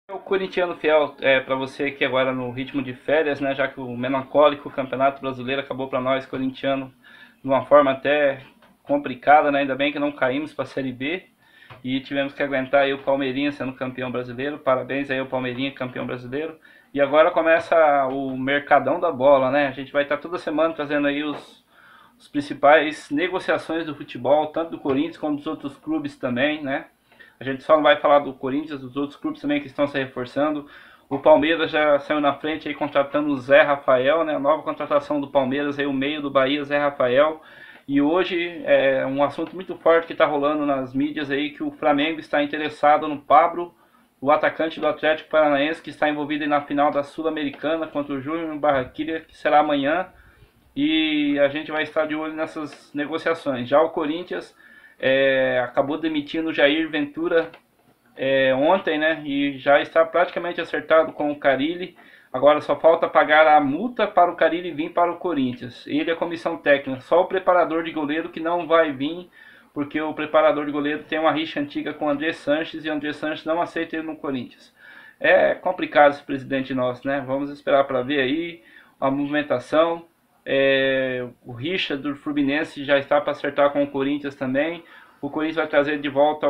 O corintiano fiel para você que agora no ritmo de férias, né, já que o melancólico Campeonato Brasileiro acabou para nós corintiano de uma forma até complicada, né? Ainda bem que não caímos para a Série B e tivemos que aguentar aí o Palmeirinha sendo campeão brasileiro. Parabéns aí ao Palmeirinha, campeão brasileiro. E agora começa o mercadão da bola, né? A gente vai estar toda semana trazendo aí os principais negociações do futebol, tanto do Corinthians como dos outros clubes também, né? A gente só não vai falar do Corinthians, dos outros clubes também que estão se reforçando. O Palmeiras já saiu na frente aí contratando o Zé Rafael, né? A nova contratação do Palmeiras aí, o meio do Bahia, Zé Rafael. E hoje é um assunto muito forte que está rolando nas mídias aí, que o Flamengo está interessado no Pablo, o atacante do Atlético Paranaense, que está envolvido aí na final da Sul-Americana contra o Júnior Barranquilla, que será amanhã. E a gente vai estar de olho nessas negociações. Já o Corinthians acabou demitindo o Jair Ventura ontem, né? E já está praticamente acertado com o Carille. Agora só falta pagar a multa para o Carille vir para o Corinthians. Ele é a comissão técnica, só o preparador de goleiro que não vai vir, porque o preparador de goleiro tem uma rixa antiga com o André Sanches e o André Sanches não aceita ele no Corinthians. É complicado esse presidente nosso, né? Vamos esperar para ver aí a movimentação. O Richa do Fluminense já está para acertar com o Corinthians também. O Corinthians vai trazer de volta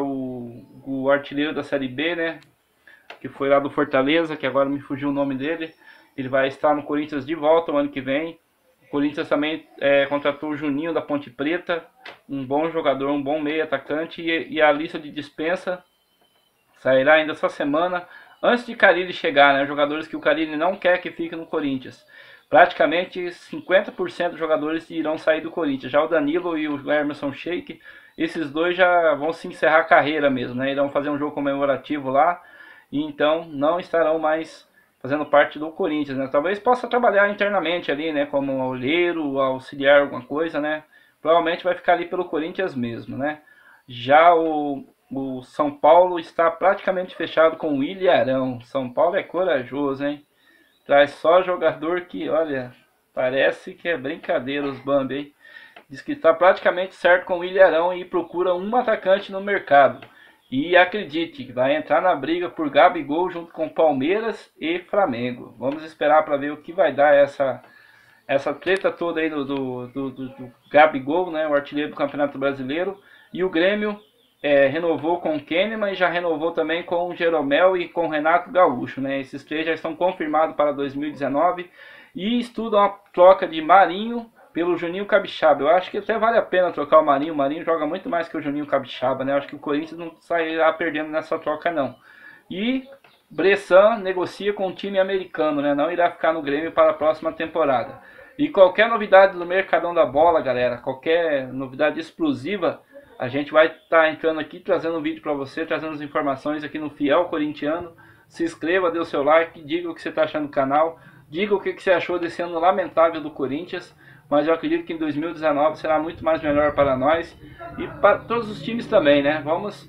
o artilheiro da Série B, né? Que foi lá do Fortaleza, que agora me fugiu o nome dele. Ele vai estar no Corinthians de volta o ano que vem. O Corinthians também contratou o Juninho da Ponte Preta, um bom jogador, um bom meio atacante. E a lista de dispensa sairá ainda essa semana, antes de Carille chegar, né? Jogadores que o Carille não quer que fiquem no Corinthians. Praticamente 50% dos jogadores irão sair do Corinthians. Já o Danilo e o Emerson Sheik, esses dois já vão se encerrar a carreira mesmo, né? Irão fazer um jogo comemorativo lá e então não estarão mais fazendo parte do Corinthians, né? Talvez possa trabalhar internamente ali, né? Como olheiro, auxiliar, alguma coisa, né? Provavelmente vai ficar ali pelo Corinthians mesmo, né? Já o São Paulo está praticamente fechado com o Ilharão. São Paulo é corajoso, hein? Traz só jogador que, olha, parece que é brincadeira os Bambi, hein? Diz que está praticamente certo com o Ilharão e procura um atacante no mercado. E acredite, vai entrar na briga por Gabigol junto com Palmeiras e Flamengo. Vamos esperar para ver o que vai dar essa treta toda aí do Gabigol, né, o artilheiro do Campeonato Brasileiro. E o Grêmio renovou com o Kahneman e já renovou também com o Jeromel e com o Renato Gaúcho, né? Esses três já estão confirmados para 2019 e estudam a troca de Marinho pelo Juninho Capixaba. Eu acho que até vale a pena trocar o Marinho. O Marinho joga muito mais que o Juninho Capixaba, né? Eu acho que o Corinthians não sairá perdendo nessa troca, não. E Bressan negocia com o time americano, né? Não irá ficar no Grêmio para a próxima temporada. E qualquer novidade do Mercadão da Bola, galera, qualquer novidade explosiva, a gente vai estar entrando aqui, trazendo um vídeo para você, trazendo as informações aqui no Fiel Corintiano. Se inscreva, dê o seu like, diga o que você está achando do canal, diga o que você achou desse ano lamentável do Corinthians. Mas eu acredito que em 2019 será muito mais melhor para nós e para todos os times também, né? Vamos,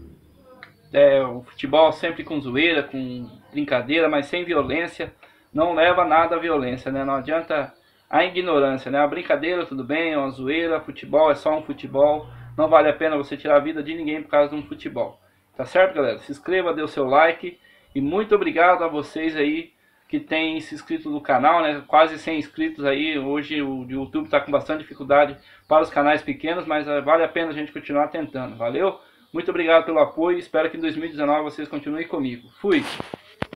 o futebol sempre com zoeira, com brincadeira, mas sem violência. Não leva nada a violência, né? Não adianta a ignorância, né? A brincadeira, tudo bem, uma zoeira, futebol é só um futebol. Não vale a pena você tirar a vida de ninguém por causa de um futebol. Tá certo, galera? Se inscreva, dê o seu like. E muito obrigado a vocês aí que têm se inscrito no canal, né? Quase 100 inscritos aí. Hoje o YouTube está com bastante dificuldade para os canais pequenos, mas vale a pena a gente continuar tentando. Valeu? Muito obrigado pelo apoio. Espero que em 2019 vocês continuem comigo. Fui!